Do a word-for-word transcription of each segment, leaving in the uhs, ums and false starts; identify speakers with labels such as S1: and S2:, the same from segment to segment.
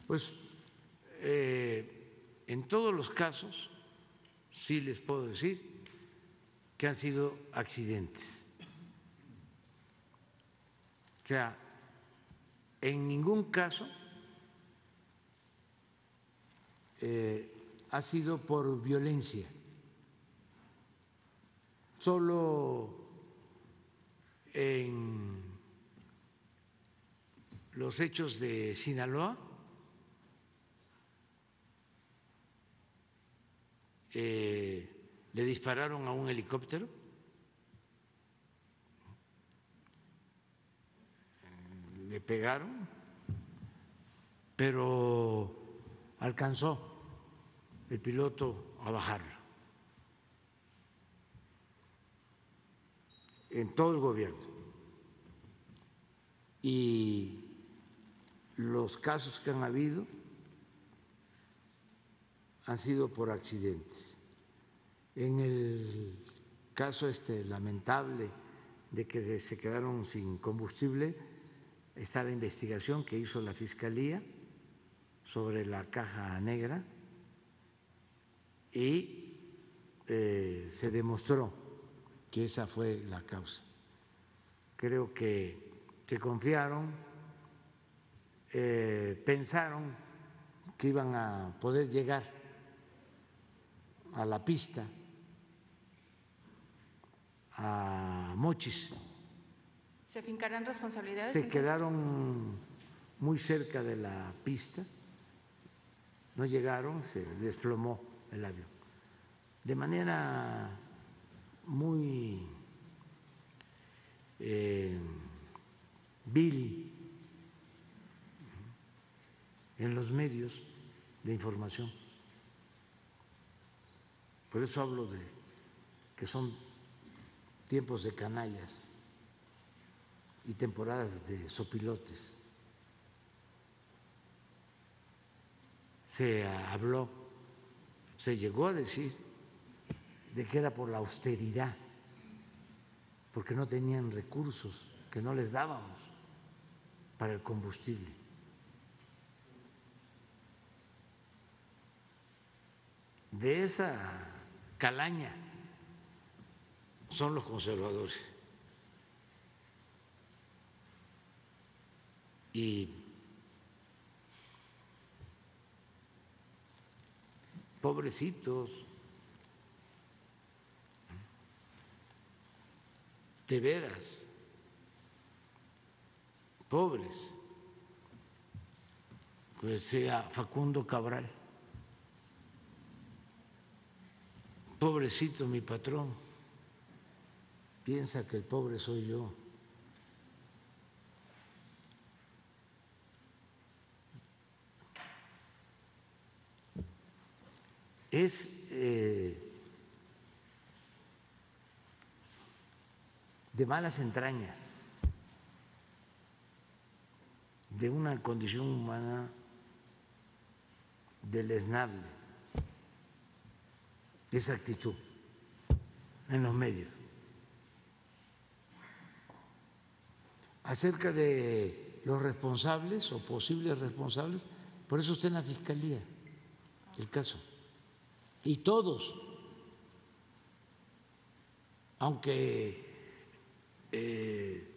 S1: Pues eh, en todos los casos sí les puedo decir que han sido accidentes. O sea, en ningún caso eh, ha sido por violencia. Solo en los hechos de Sinaloa eh, le dispararon a un helicóptero, le pegaron, pero alcanzó el piloto a bajarlo. En todo el gobierno. Y los casos que han habido han sido por accidentes. En el caso este lamentable de que se quedaron sin combustible, está la investigación que hizo la Fiscalía sobre la caja negra y eh, se demostró que esa fue la causa. Creo que se confiaron, eh, pensaron que iban a poder llegar a la pista, a Mochis.
S2: ¿Se fincarán responsabilidades?
S1: Se quedaron muy cerca de la pista, no llegaron, se desplomó el avión. De manera muy eh, vil en los medios de información. Por eso hablo de que son tiempos de canallas y temporadas de sopilotes. Se habló, se llegó a decir de que era por la austeridad, porque no tenían recursos, que no les dábamos para el combustible. De esa calaña son los conservadores. Y pobrecitos, de veras, pobres, pues sea Facundo Cabral, pobrecito mi patrón, piensa que el pobre soy yo. Es eh, de malas entrañas, de una condición humana deleznable, esa actitud en los medios. Acerca de los responsables o posibles responsables, por eso está en la Fiscalía el caso. Y todos, aunque eh,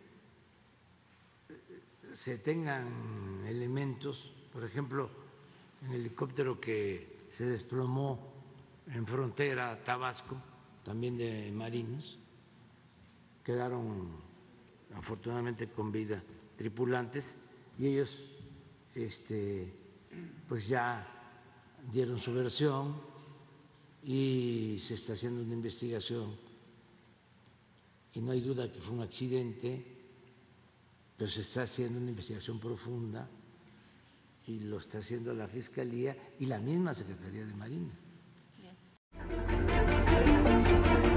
S1: se tengan elementos, por ejemplo, en el helicóptero que se desplomó en frontera Tabasco, también de marinos, quedaron afortunadamente con vida tripulantes y ellos este, pues ya dieron su versión y se está haciendo una investigación y no hay duda que fue un accidente, pero se está haciendo una investigación profunda y lo está haciendo la Fiscalía y la misma Secretaría de Marina.
S2: Bien.